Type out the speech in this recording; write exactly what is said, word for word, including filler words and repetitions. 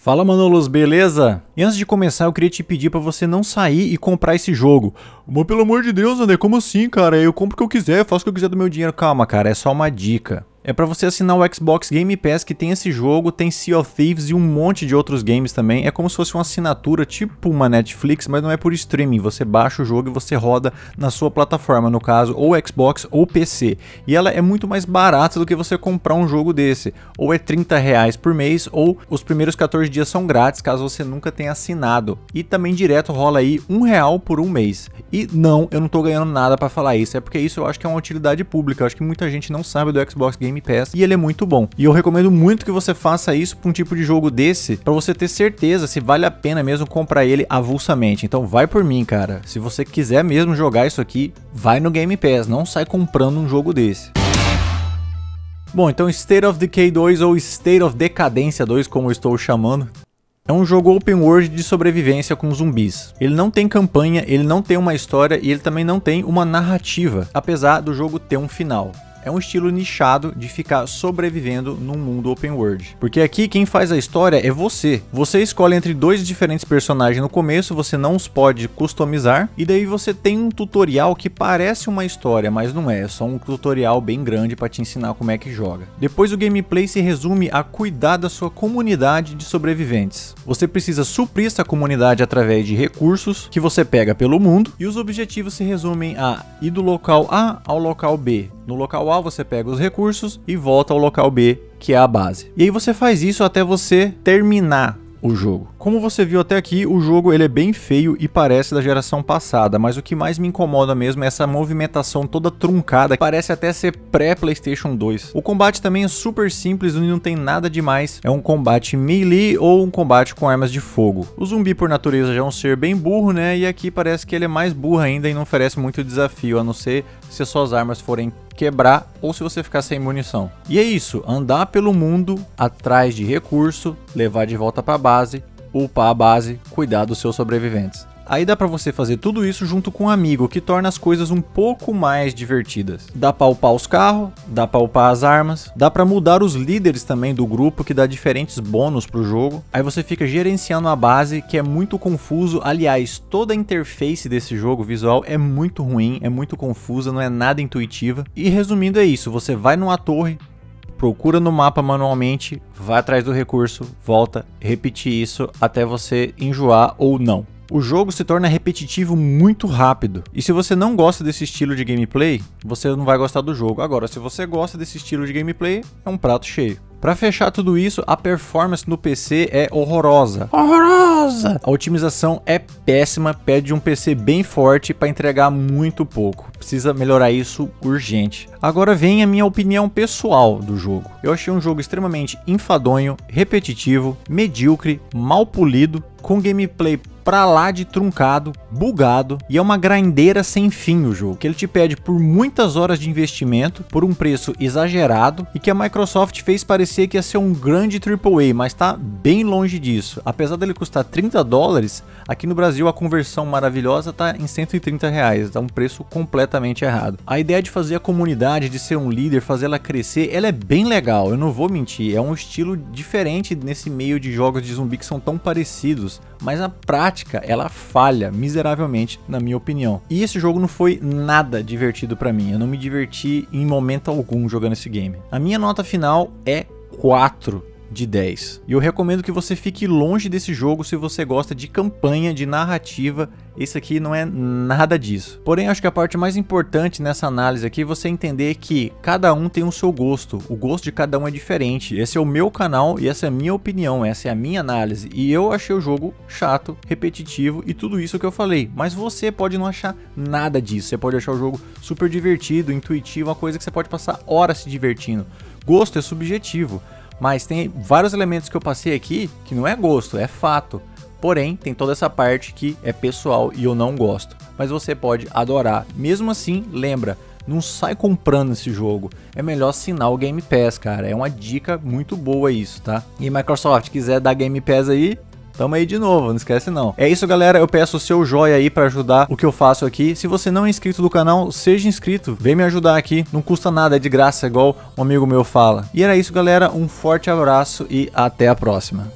Fala Manolos, beleza? E antes de começar eu queria te pedir pra você não sair e comprar esse jogo. Mas pelo amor de Deus, André, como assim, cara? Eu compro o que eu quiser, faço o que eu quiser do meu dinheiro. Calma, cara, é só uma dica. É pra você assinar o Xbox Game Pass, que tem esse jogo, tem Sea of Thieves e um monte de outros games também. É como se fosse uma assinatura, tipo uma Netflix, mas não é por streaming. Você baixa o jogo e você roda na sua plataforma, no caso, ou Xbox ou P C. E ela é muito mais barata do que você comprar um jogo desse. Ou é trinta reais por mês, ou os primeiros quatorze dias são grátis, caso você nunca tenha assinado. E também direto rola aí um real por um mês. E não, eu não tô ganhando nada pra falar isso, é porque isso eu acho que é uma utilidade pública. Eu acho que muita gente não sabe do Xbox Game Pass e ele é muito bom. E eu recomendo muito que você faça isso para um tipo de jogo desse, para você ter certeza se vale a pena mesmo comprar ele avulsamente. Então vai por mim, cara. Se você quiser mesmo jogar isso aqui, vai no Game Pass, não sai comprando um jogo desse. Bom, então State of Decay dois ou State of Decadência dois, como eu estou chamando, é um jogo open world de sobrevivência com zumbis. Ele não tem campanha, ele não tem uma história e ele também não tem uma narrativa, apesar do jogo ter um final. É um estilo nichado de ficar sobrevivendo num mundo open world. Porque aqui quem faz a história é você. Você escolhe entre dois diferentes personagens no começo, você não os pode customizar. E daí você tem um tutorial que parece uma história, mas não é. É só um tutorial bem grande para te ensinar como é que joga. Depois o gameplay se resume a cuidar da sua comunidade de sobreviventes. Você precisa suprir essa comunidade através de recursos que você pega pelo mundo. E os objetivos se resumem a ir do local A ao local B. No local A você pega os recursos e volta ao local B, que é a base. E aí você faz isso até você terminar o jogo. Como você viu até aqui, o jogo ele é bem feio e parece da geração passada, mas o que mais me incomoda mesmo é essa movimentação toda truncada, que parece até ser pré-PlayStation dois. O combate também é super simples e não tem nada demais, é um combate melee ou um combate com armas de fogo. O zumbi por natureza já é um ser bem burro, né, e aqui parece que ele é mais burro ainda e não oferece muito desafio, a não ser se as suas armas forem quebrar ou se você ficar sem munição. E é isso, andar pelo mundo atrás de recurso, levar de volta para a base, upar a base, cuidar dos seus sobreviventes. Aí dá pra você fazer tudo isso junto com um amigo, que torna as coisas um pouco mais divertidas. Dá pra upar os carros, dá pra upar as armas, dá pra mudar os líderes também do grupo, que dá diferentes bônus pro jogo. Aí você fica gerenciando a base, que é muito confuso. Aliás, toda a interface desse jogo visual é muito ruim, é muito confusa, não é nada intuitiva. E resumindo é isso, você vai numa torre, procura no mapa manualmente, vai atrás do recurso, volta, repetir isso até você enjoar ou não. O jogo se torna repetitivo muito rápido. E se você não gosta desse estilo de gameplay, você não vai gostar do jogo. Agora, se você gosta desse estilo de gameplay, é um prato cheio. Para fechar tudo isso, a performance no P C é horrorosa. Horrorosa! A otimização é péssima, pede um P C bem forte para entregar muito pouco. Precisa melhorar isso urgente. Agora vem a minha opinião pessoal do jogo. Eu achei um jogo extremamente enfadonho, repetitivo, medíocre, mal polido, com gameplay pra lá de truncado, bugado, e é uma grindeira sem fim o jogo, que ele te pede por muitas horas de investimento, por um preço exagerado, e que a Microsoft fez parecer que ia ser um grande triplo A, mas tá bem longe disso. Apesar dele custar trinta dólares, aqui no Brasil a conversão maravilhosa tá em cento e trinta reais, tá um preço completamente errado. A ideia de fazer a comunidade, de ser um líder, fazer ela crescer, ela é bem legal, eu não vou mentir, é um estilo diferente nesse meio de jogos de zumbi que são tão parecidos, mas a prática ela falha miseravelmente, na minha opinião. E esse jogo não foi nada divertido pra mim, eu não me diverti em momento algum jogando esse game. A minha nota final é quatro de dez. E eu recomendo que você fique longe desse jogo se você gosta de campanha, de narrativa. Esse aqui não é nada disso. Porém, acho que a parte mais importante nessa análise aqui é você entender que cada um tem o seu gosto. O gosto de cada um é diferente. Esse é o meu canal e essa é a minha opinião, essa é a minha análise. E eu achei o jogo chato, repetitivo e tudo isso que eu falei. Mas você pode não achar nada disso. Você pode achar o jogo super divertido, intuitivo, uma coisa que você pode passar horas se divertindo. Gosto é subjetivo. Mas tem vários elementos que eu passei aqui que não é gosto, é fato. Porém, tem toda essa parte que é pessoal e eu não gosto. Mas você pode adorar. Mesmo assim, lembra, não sai comprando esse jogo. É melhor assinar o Game Pass, cara. É uma dica muito boa isso, tá? E Microsoft, quiser dar Game Pass aí, tamo aí de novo, não esquece não. É isso, galera, eu peço o seu joinha aí pra ajudar o que eu faço aqui. Se você não é inscrito do canal, seja inscrito, vem me ajudar aqui, não custa nada, é de graça, igual um amigo meu fala. E era isso, galera, um forte abraço e até a próxima.